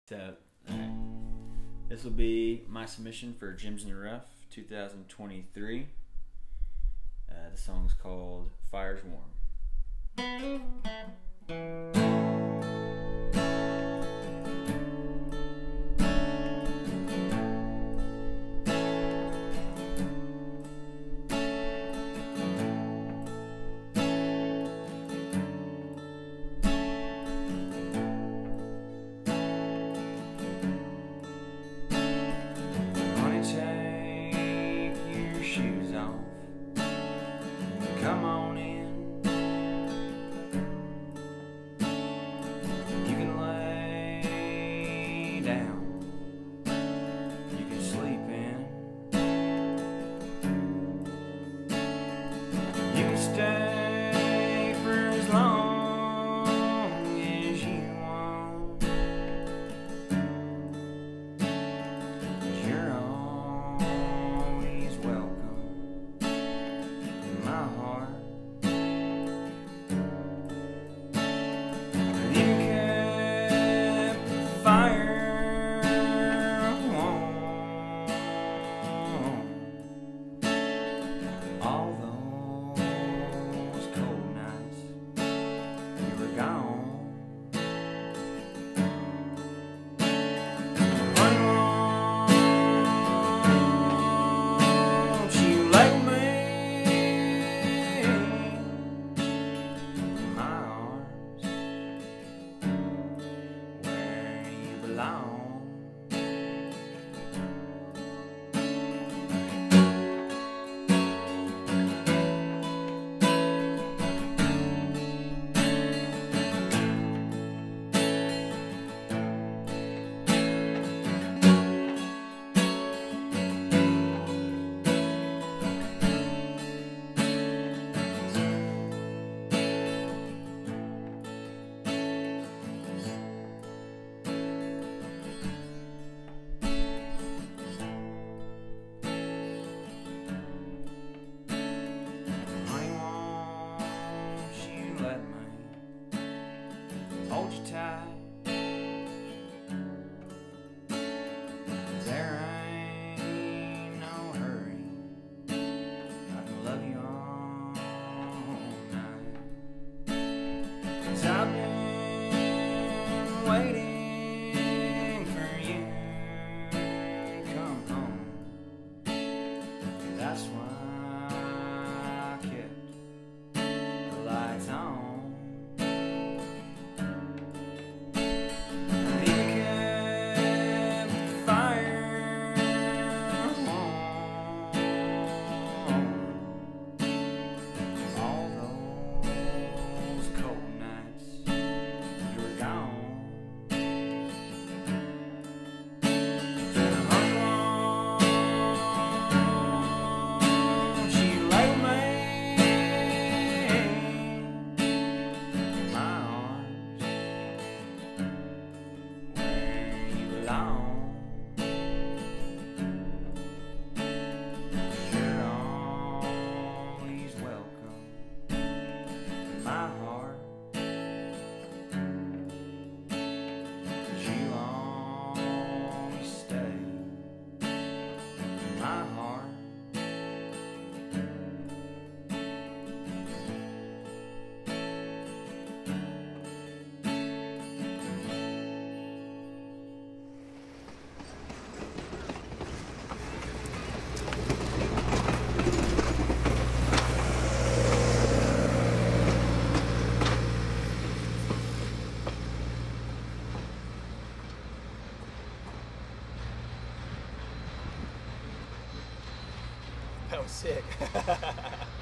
So, alright. This will be my submission for Gems in the Rough 2023. The song's called Fire's Warm. Come on in. You can lay down. You can sleep in. You can stay for as long as you want. You're always welcome in my heart. Fire warm. All those cold nights you were gone. Honey, won't you let me in my arms where you belong? Let me hold you tight. There ain't no hurry. I can love you all night. 'Cause I've been waiting for you to come home. That's why I kept the lights on. You kept the fire warm. All those cold nights you were gone. Honey, won't you lay me in my arms where you belong? You're always welcome in my heart. You always stay in my heart. That was sick.